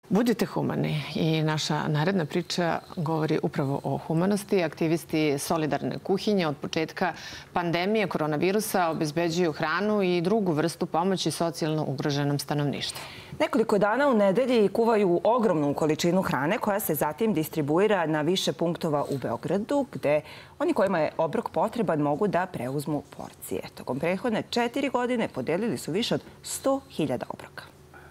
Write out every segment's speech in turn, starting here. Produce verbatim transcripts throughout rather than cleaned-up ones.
Budite humani i naša naredna priča govori upravo o humanosti. Aktivisti Solidarne kuhinje od početka pandemije koronavirusa obezbeđuju hranu i drugu vrstu pomoći socijalno ugroženom stanovništvu. Nekoliko dana u nedelji kuvaju ogromnu količinu hrane koja se zatim distribuira na više punktova u Beogradu, gde oni kojima je obrok potreban mogu da preuzmu porcije. Tokom prethodne četiri godine podelili su više od sto hiljada obroka.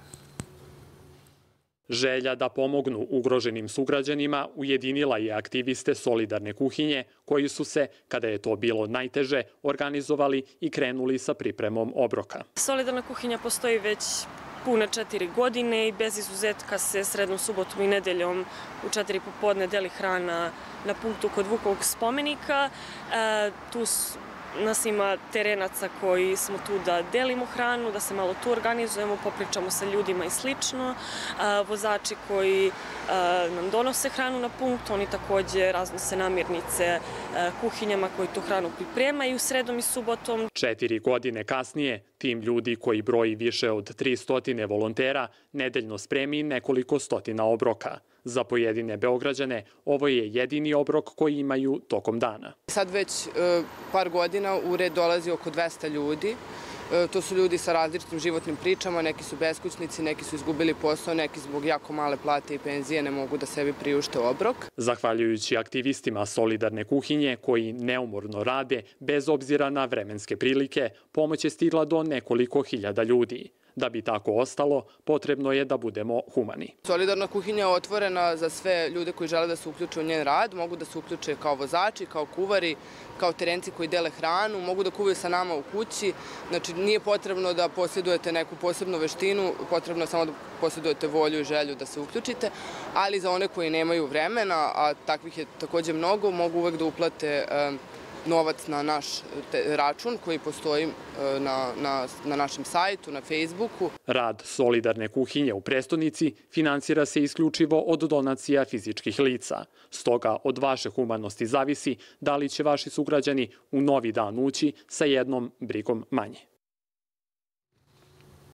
Želja da pomognu ugroženim sugrađanima ujedinila je aktiviste Solidarne kuhinje koji su se, kada je to bilo najteže, organizovali i krenuli sa pripremom obroka. Solidarna kuhinja postoji već pune četiri godine i bez izuzetka se srednom subotom i nedeljom u četiri popodne deli hrana na punktu kod Vukovog spomenika. E, tu nas ima terenaca koji smo tu da delimo hranu, da se malo tu organizujemo, popričamo sa ljudima i slično. Vozači koji nam donose hranu na punkt, oni takođe raznose namirnice kuhinjama koji tu hranu pripremaju sredom i subotom. Četiri godine kasnije, tim ljudi koji broji više od tristo volontera nedeljno spremi nekoliko stotina obroka. Za pojedine Beograđane ovo je jedini obrok koji imaju tokom dana. Sad već par godina u red dolazi oko dvesta ljudi. To su ljudi sa različitim životnim pričama, neki su beskućnici, neki su izgubili posao, neki zbog jako male plate i penzije ne mogu da sebi priušte obrok. Zahvaljujući aktivistima Solidarne kuhinje koji neumorno rade bez obzira na vremenske prilike, pomoć je stigla do nekoliko hiljada ljudi. Da bi tako ostalo, potrebno je da budemo humani. Solidarna kuhinja je otvorena za sve ljude koji žele da se uključe u njen rad. Mogu da se uključe kao vozači, kao kuvari, kao terenci koji dele hranu, mogu da kuvaju sa nama u kući. Znači, nije potrebno da posjedujete neku posebnu veštinu, potrebno je samo da posjedujete volju i želju da se uključite, ali za one koji nemaju vremena, a takvih je takođe mnogo, mogu uvek da uplate novac na naš račun koji postoji na, na, na našem sajtu, na Facebooku. Rad Solidarne kuhinje u prestonici finansira se isključivo od donacija fizičkih lica. Stoga od vaše humanosti zavisi da li će vaši sugrađani u novi dan ući sa jednom brigom manje.